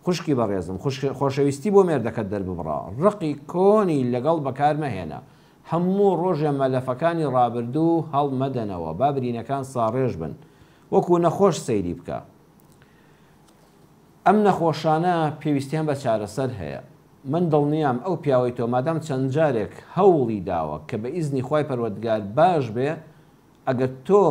خوشکی بەڕێزم خۆشەویستی بۆ مێردەکەت دەرببڕا ڕقی کۆنی لەگەڵ بەکارمەهێنا هەموو ڕۆژە مەلەفەکانی ڕابردوو هەڵمەدەنەوە با برینەکان ساڕێژ بن وەکو نەخۆش سەیری بکە ئەم نەخۆشانە پێویستیان بە چارەسەر هەیە من دڵنیام ئەو پیاوەی تۆ مادام چەند جارێک هەوڵی داوە کە بە ئیزنی خۆی پەروەردگار باش بێ ئەگەر تۆ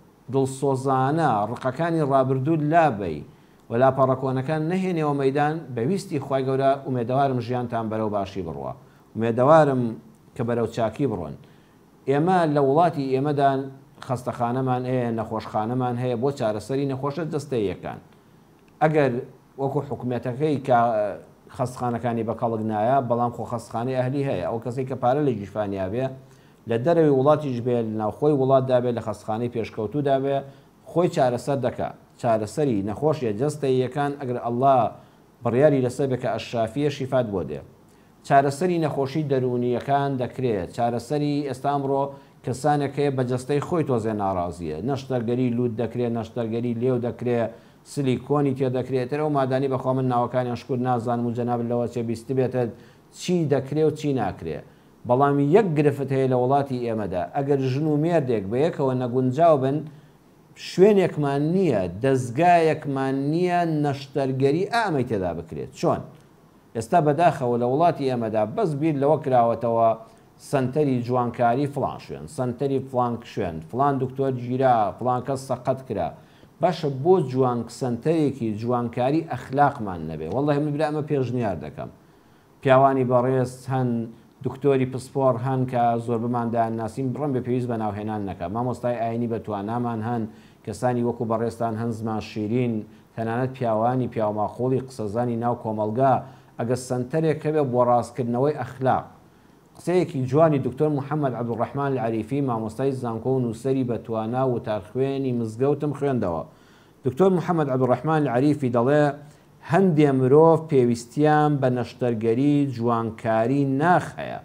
دڵسۆزانە ڕقەکانی ڕابردوو لابەی و لاپەڕەکۆنەکان نەهێنەوە مەدان بەویستی خی گەورە ئومێدەوارم ژیانتان بەرەو باشی بڕوە ئومێدەوارم کە بەرەو چاکی بڕۆن ئێمە لە وڵاتی ئێمەدان خەستەخانەمان هەیە نەخۆشخانەمان هەیە بۆ چارەسەری نەخۆشە دەستەیەکان ئەگەر وەکو حکوومەتەکەی کە خەستخانەکانی بە کەڵک نایە بەڵام خۆ خەستخانەی ئەهلی هەیە ئەو کەسێک کە پارە لە جیفانیا بێ لە دەرەوەی وڵاتیش بێ ناوخۆی وڵاتدا بێت لە خەستخانەی پێشکەوتوودا بێ خۆی چارەسەر دەکات چارەسەری نەخۆشیە جەستەیەکان ئەگەر ئەڵڵا بڕیاری لەسەر بێ کە ئەشافیە شیفات بۆ دێ چارەسەری نەخۆشی دەرونیەکان دەکرێت چارەسەری ئێستا ئەمڕۆ کەسانێکەیە بە جەستەی خۆی تۆزێ ناڕازیە نەشتەرگەری لوت دەکرێت نەشتەرگەری لێو دەکرێت سلیکۆنی تێ دەکرێتەوە و مادانی بەخوا من ناوەکانیان شکر نازانم و جەناب لەوە چێ بیست بێتە چی دەکرێت و چی ناکرێت بەڵام یەک گرفت هەیە لە وڵاتی ئێمەدا ئەگەر ژن و مێردێک بە یەکەوە نەگونجاو بن شوێنێکمان نییە دەستگایەکمان نییە نەشتەرگەری ئامەی تێدا بکرێت چۆن ئێستا بەداخەوە لە وڵاتی ئێمەدا بەس بیر لەوە کراوەتەوە سنتەری جوانکاری فلان شوێن سنتەری فلان شوێن فلان دکتۆر گیرا فلان کەس سەقەت کرا باشە بۆ جوان سنتەرێکی جوانکاری ئەخلاقمان نەبێ وەڵڵاهی من برا ئەمە پێشنیار دەکەم پیاوانی بەڕێز هەن دکتۆری پسپۆر هەن کە زۆر بماندایان ناسیم بڕم بە پێویست بە ناوهێنان نەکە مامۆستای ئاینی بەتوانامان هەن کەسانی وەکو بەڕێستان هەن زمان شیرین تەنانەت پیاوانی پیاوماخۆڵی قسەزانی ناو کۆمەلگا ئەگە سنتەرێک هەبێ بۆ ڕاستکردنەوەی ئەخلاق قسەیەکی جوانی دکتۆر محەممەد عەبدوڕەحمان العەریفی مامۆستای زانکۆ و نووسەری بەتوانا و تارخوێنی مزگەوتم خوێندەوە دکتۆر محەممەد عەبدوڕەحمان العەریفی دەڵێ هەندێ مرۆڤ پێویستیان بە نەشتەرگەری جوانکاری ناخ هەیە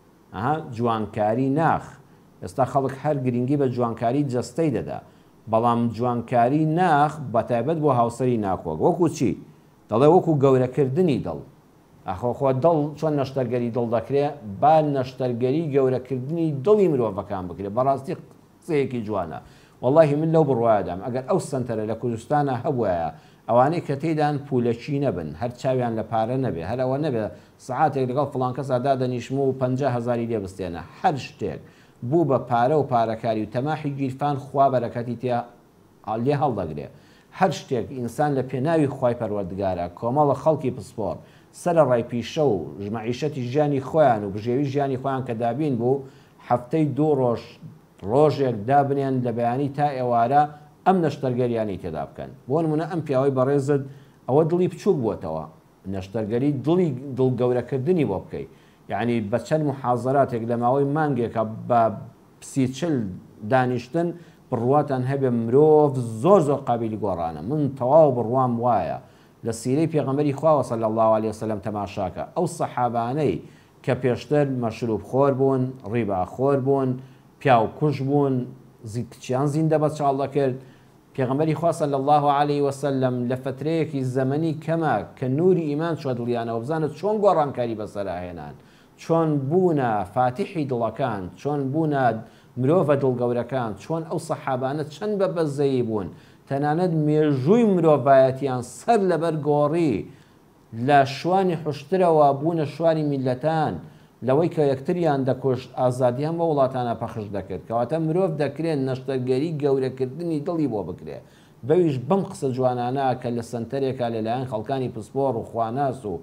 جوانکاری ناخ ئێستا خەڵک هەر گرنگی بە جوانکاری جەستەی دەدا بەڵام جوانکاری ناخ بەتایبەت بۆ هاوسەری ناکۆک وەکو چی دەڵێ وەکو گەورەکردنی دڵ ئەخۆخۆ دڵ چۆن نەشتەرگەری دڵ دەکرێت با نەشتەرگەری گەورەکردنی دڵی مرۆڤەکان بکرێت بەڕاستی قسەیەکی جوانە وەڵڵاهی من لەو بڕوایدام ئەگەر ئەو سنتەرە لە کوردستانە هەبووایە ئەوانەی کە تێدان پولەکی نەبن هەر چاویان لە پارە نەبێ هەر ئەوە نەبێ سعاتێک لەگەڵ فڵان کەسا دادەنیشم و 50,000 لێ بستێنە هەر شتێک بوو بە پارە و پارەکاری و تەماحی گیرفان خوا بەرەکەتی تێ لێ هەڵدەگرێ هەر شتێک ئینسان لە پێناوی خوای پەروەردگارە کۆمەڵە خەڵکی پسپۆر سەر ڕای پیشە و ژمعیشەتی ژیانی خۆیان و بژێوی ژیانی خۆیان کە دابین بوو هەفتەی 2 ڕۆژ ڕۆژێک دابنێن لە بەیانی تا ئێوارە ئەم نەشتەرگەریانی تێدا بکەن بۆ نمونە ئەم پیاوەی بەڕێزت ئەوە دڵی بچووک بووتەوە نەشتەرگەری دڵی دڵگەورەکردنی بۆ بکەیت یعنی بە چەند محازەراتێک لە ماوەی مانگێکە بە 30-40 دانیشتن بڕواتان هەبێ مرۆڤ زۆر قابلی گۆڕانە من تەواو بڕوام وایە لە سیرەی پێغەمبەری خوا صلی الله علیه وسلم تەماشاکە ئەو سەحابانەی کە پێشتر مەشروب خۆر بوون ڕیباخۆر بوون پیاو کوژ بوون کچیان زیندە بە چاڵ دەکرد پێغەمبەری خوا صلی الله علیه وسلم لە فترەیەکی زەمەنی کەمە کە نوری ئیمان چوە دڵیانەوە بزانت چۆن گۆڕانکاری بەسەرهێنان چۆن بوونە فاتحی دڵەکان چۆن بوونە مرۆڤە دڵگەورەکان چۆن ئەو سەحابانە چەند بە بەزەیی بوون تەنانەت مێژووی مرۆڤایەتیان سەر لەبەر گۆڕی لە شوانی حشترەوە بوونە شوانی میلەتان لەوەی کە یەکتریان دەکوشت ئازادیان بە وڵاتانە پەخش دەکرد کەواتە مرۆڤ دەکرێت نەشتەرگەری گەورەکردنی دڵی بۆ بکرێت بەویش بەم قسە جوانانە کە لە سنتەرێکە لەلایەن خەڵکانی پسپۆر و خواناس و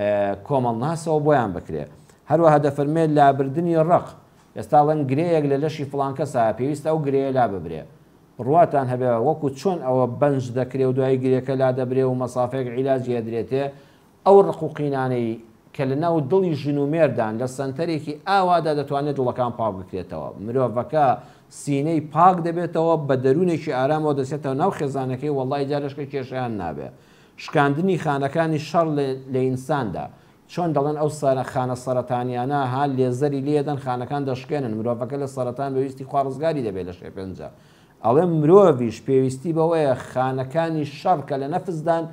کۆمەڵناسەوە بۆیان بکرێت هەروەها دەفەرمێت لابردنی ڕق ئێستاڵەن گرەیەک لە لەشی فڵان کەسە پێویستە ئەو گرەیە لا ببرێ ڕواتان هەبێ وەکو چۆن ئەوە بەنج دەکرێ و دوای گرێکە لا دەبرێ و مەسافەیەک عیلاجی ئەدرێتێ ئەو ڕقوقینانەی کە لە ناو دڵی ژن و مێردان لە سنتەرێکی ئاوادا دەتوانێت دڵەکان پاک بکرێتەوە مرۆڤەکە سینەی پاک دەبێتەوە بە دەروونێکی ئارامەوە دەچێتەوە ناو خێزانەکەی وەڵڵای جارشکە کێشیان نابێ شکاندنی خانەکانی شەڕ لە ئینساندا چۆن دەڵێن ئەو خانە سەرەتانیانە ها لێزەری لێدەن خانەکان دەشکێنن مرۆڤەکە لە سەرەتان بەویستی خوارزگاری دەبێت لە شێپێنجە ئەڵێ مرۆڤیش پێویستی بەوەیە خانەکانی شەڕ کە لە نەفزدان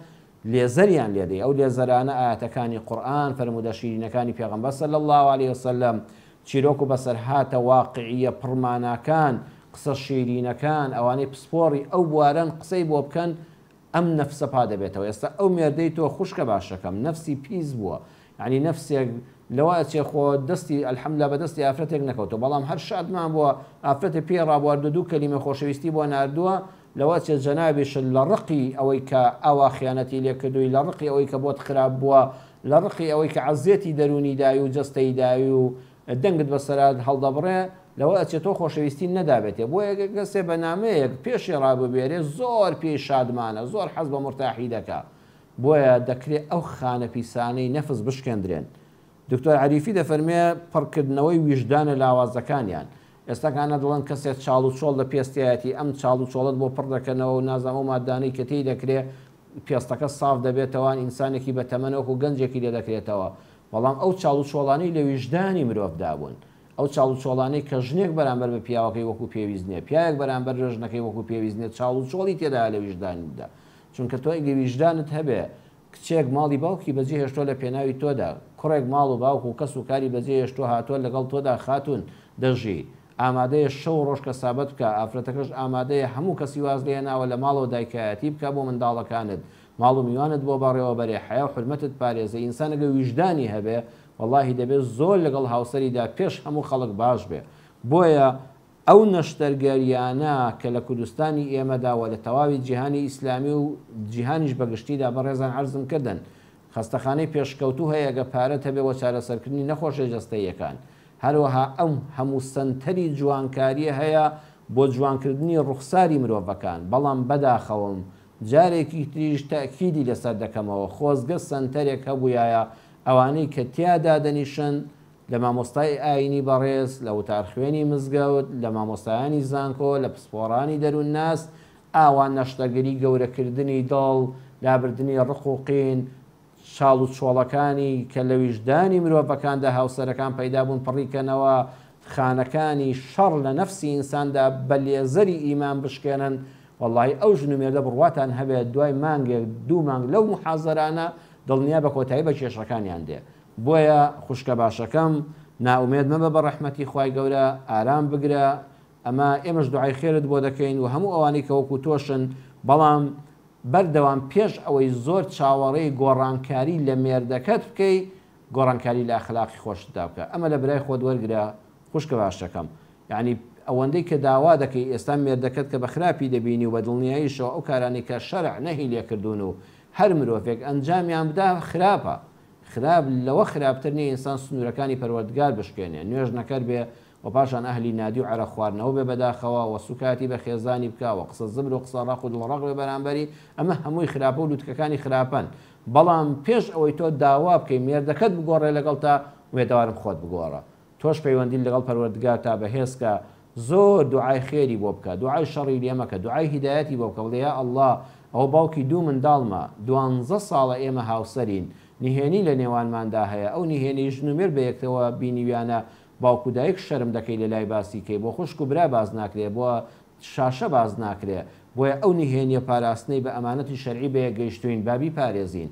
لێزەریان لێدەی ئەو لێزەرانە ئاەتەکانی قورئان فەرموودە شیرینەکانی پێغەمبەر صلی الله عليه وسلم چیرۆک و بەسەرهاتە واقعیە پڕماناکان قسە شیرینەکان ئەوانەی پسپۆڕی ئەو بوارن قسەی بۆ بکەن ئەم نەفسە پا دەبێتەوە. ئێستا ئەو مێردەی تۆ خوشکە باشەکەم نەفسی پیس بووە، یعنی نەفسێک لەوە چێ خۆ دەستی ئەلحەمدوللا بەدەستی ئافرەتێک نەکەوتەوە، بەڵام هەر شادمان بووە ئافرەتە پێ ڕابواردە دوو کەلیمە خۆشەویستی بۆ ناردووە لەوە چێ جەنابیشن لە ڕقی ئەوەی کە ئەوا خیانەتی لێکردووی، لە ڕقی ئەوەی کە بۆت خراپ بووە، لە ڕقی ئەوەی کە عەزیەتی دەرونی داوی و جەستەی داوی و دەنگت بەسەرات هەڵدەبڕێ لەوە ئەچێت تۆ خۆشەویستی نەدابێتێ. بۆ گەسێ بەنامەیەک پێشی ڕاببێرێ زۆر پێی شادمانە، زۆر حەز بە مرتاحی دەکا، بۆیە دەکرێت ئەو خانە پیسانەی نەفس بشکێندرێن. دکتۆر عەریفی دەفەرمێ پڕکردنەوەی ویژدانە لاوازەکانیان. ئێستاکانە دڵن کەسێک چاڵ و چۆڵ لە پێستایەتی ئەم چاڵ و چۆڵت بۆ پڕ دەکەنەوە و نازانەوە مادانەی کە تێی دەکرێت پێستەکە ساف دەبێتەوە، ئینسانێکی بە تەمەنەوەکو گەنجێکی لێ دەکرێتەوە، بەڵام ئەو چاڵ و چۆڵانەی لە ویژدانی مرۆڤدا بوون، ئەو چاڵ و چۆڵانەی کە ژنێک بەرامبەر بە پیاوەکەی وەکو پێویست نییە، پیاوێک بەرامبەر ژنەکەی وەکو پێویست نیە، چاڵ و چۆڵی تێدا لە ویژدانیدا. چونکە تۆ ئەگە ویژدانت هەبێ کچێک ماڵی باوکی بەجێ هێشتۆ لە پێناوی تۆدا، کوڕێک ماڵ و باوک و کەس و کاری بەجێ هێشتۆ هاتووە لەگەڵ تۆدا خاتون دەژی، ئامادەیە شەو ڕۆژ کە سابەت بکە، ئافرەتەکەش ئامادەیە هەموو کەسی واز لێناوە لە ماڵەوە دایکایەتی بکە بۆ منداڵەکانت، ماڵ و میوانت بۆ بەڕێوە بەرێ، حیا و حرمەتت پارێزە. ئینسانەگە ویژدانی هەبێ واللهی دەبێت زۆر لەگەڵ هاوسەریدا پێش هەموو خەڵک باش بێ. بۆیە ئەو نەشتەرگەریانە کە لە کوردستانی ئێمەداوە لە تەواوی جیهانی ئیسلامی و جیهانیش بەگشتیدا بەڕێزان عەرزم کردن، خەستەخانەی پێشکەوتوو هەیە گە پارەت هەبێ بۆ چارەسەرکردنی نەخۆشیە جەستەییەکان، هەروەها ئەم هەموو سنتەری جوانکاریە هەیە بۆ جوانکردنی ڕوخساری مرۆڤەکان. بەڵام بەداخەوم جارێکی تریش تەکیدی لەسەر دەکەمەوە، خۆزگە سنتەرێک هەبوویایە ئەوانەی کە تیادا دەنیشن لە مامۆستای ئاینی بەڕێز، لە وتارخوێنی مزگەوت، لە مامۆستایانی زانکۆ، لە پسپۆڕانی دەروون ناس، ئاوان نەشتەگەری گەورەکردنی دڵ، لابردنی ڕق و قین، شاڵ و چۆڵەکانی کە لە ویژدانی مرۆڤەکاندا هاوسەرەکان پەیدا بوون پڕیکەنەوە، خانەکانی شەڕ لە نەفسی ئینساندا بە لێزەری ئیمان بشکێنن. وەڵڵاهی ئەو ژنومێردە بڕواتان هەبێت دوای مانگێک دوو مانگ لەو محازەرانە دڵنیا بە کۆتایی بە کێشەکانیان دێ. بۆیە خوشکە باشەکەم ناومێد مەبە بە ڕەحمەتی خوای گەورە، ئارام بگرە، ئەمە ئێمەش دوعای خێرت بۆ دەکەین و هەموو ئەوانەی کە وەکو تۆشن، بەڵام بەردەوام پێش ئەوەی زۆر چاوەڕێی گۆڕانکاری لە مێردەکەت بکەی، گۆڕانکاری لە ئەخلاقی خۆشتدا بکە. ئەمە لە برای خۆت وەرگرە خوشکە باشەکەم. یعنی ئەوەندەی کە داوا دەکەی ئێستا مێردەکەت کە بە خراپی دەبینی و بە دڵنیاییشەوە ئەو کارانی کە شەرع نەهی لێکردوون و هەر مرۆڤێک ئەنجامیان بدا خراپە، خراپ لەوە خراپتر نیە ئینسان سنوورەکانی پەروەردگار بشکێنێ، نوێژ نەکەر بێ و پاشان ئەهلی نادی و عەرە خواردنەوە بێ بەداخەوە و سوکاتی بە خێزانی بکە و قسە زبر و قسە ڕاق و دڵڕەق بێ بەرامبەری، ئەمە هەمووی خراپە و لوتکەکانی خراپەن. بەڵام پێش ئەوەی تۆ داوا بکەی مێردەکەت بگۆڕێ لەگەڵ تا وێدەوارم خۆت بگۆڕە، تۆش پەیوەندی لەگەڵ پەروەردگار تا بەهێزکە، زۆر دوعای خێری بۆ بکە، دوعای شەڕی لێ مەکە، دوعای هیدایەتی بۆ بکە، بڵێ یا ئەڵڵا ئەوە باوکی دوو منداڵمە 12 ساڵە ئێمە هاوسەرین، نهێنی لە نێوانماندا هەیە، ئەو نهێنی ژنومێر بە یەکەوە بینیویانە باوکو دایک شەرم دەکەی لە لای باسیکەی، بۆ خوشک و برا باز ناکرێ، بۆ شاشە باز ناکرێ، بۆیە ئەو نهێنیە پاراستنەی بە ئەمانەتی شەرعی بەیە گەیشتوین بابی پارێزین.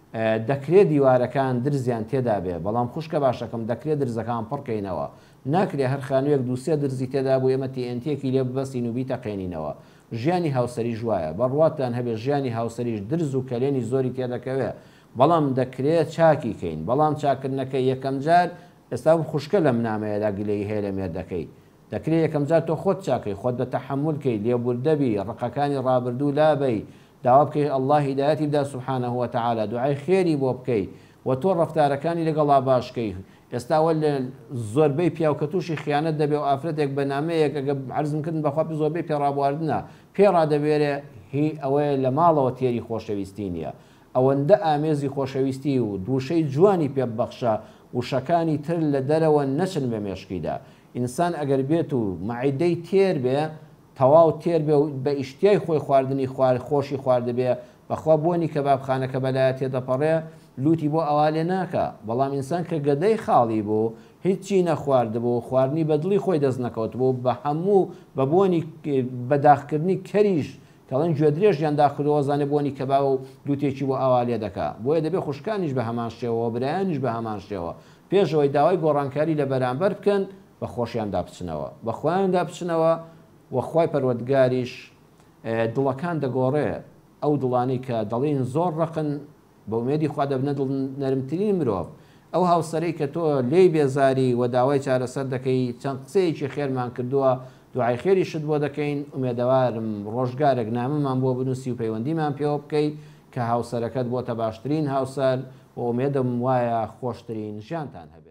دەکرێت دیوارەکان درزیان تێدا بێ، بەڵام خوشکە باشەکەم دەکرێت درزەکان پڕکەینەوە، ناکرێ هەر خانوویەک دووسێ درزی تێدا بوو ئێمە تێنتێکی لێ ببەستین و بیتەقێنینەوە. ژیانی هاوسەری ژوایە، بەڕواتان هەبێ ژیانی هاوسەریش درز و کەلێنی زۆری تێدەکەوێ، بەڵام دەکرێت چاکی کەین، بەڵام چاکردنەکەی یەکەم جار ئێستا خوشکە لەم نامەیەدا گلەی هەیە لە مێردەکەی، دەکرێت یەکەم جار تۆ خۆت چاکەی، خۆت بە تەحملکەی، لێبوردەبی، ڕقەکانی ڕابردوو لابەی، داوا بکەی ئەڵڵا هیدایەتی بدا سوبحانەه وتەعالا، دوعای خێری بۆ بکەی و تۆ ڕەفتارەکانی لەگەڵا باشکەی. ئێستاوە لە زۆربەی پیاوکە تووشی خیانەت دەبێ و ئافرەتێک بە نامەیەک ئەگە عەرزمکردن بەخوا زۆربەی پێڕابواردنە پێڕادەبێرێ هی ئەوەیە لە ماڵەوە تێری خۆشەویستی نییە، ئەوەندە ئامێزی خۆشەویستی و دووشەی جوانی پێبەخشە وشەکانی تر لە دەرەوە نەچن بە مێشکیدا. ئینسان ئەگەر بێت و مەعیدەی تێر بێ، تەواو تێر بێ و بە ئیشتیای خۆی خواردنی خۆشی خواردبێ، بەخوا بۆنی کەبابخانەکە بەلایە تێدەپەڕێ لوتی بۆ ئەوا لێ ناکە. بەڵام ئینسان کە گەدەی خاڵی بوو، هیچی نەخواردبوو، خواردنی بەدڵی خۆی دەست نەکەوت بوو، بە هەموو بە بۆنی بەداخکردنی کەریش کەڵێن گوێ درێژیان داخلەوە زانێ بۆنی کە باوە و دووتێکی بۆ ئاوالێ دەکا بۆیە دەبێت خوشکانیش بە هەمان شێوە برایانیش بە هەمان شێوە پێشەوەی داوای گۆڕانکاری لە بەرامبەر بکەن بە خۆشیاندا بچنەوە بە خۆیاندا بچنەوە وەخوای پەروەردگاریش دڵەکان دەگۆڕێ ئەو دڵانەی کە دەڵێن زۆر ڕقن بە ومێدی خوا دەبنە دڵ نەرمترین مرۆڤ ئەو هاوسەرەی کە تۆ لێی بێزاری و داوای چارەسەر دەکەی چەند قسەیەکی خێرمان کردووە دوعای خێری شت بۆ دەکەین ئومێدەوارم ڕۆژگارێک نامەمان بۆ بنووسی و پەیوەندیمان پێوە بکەیت کە هاوسەرەکەت بۆتە باشترین هاوسەر و ئومێدەم وایە خۆشترین ژیانتان هەبێت.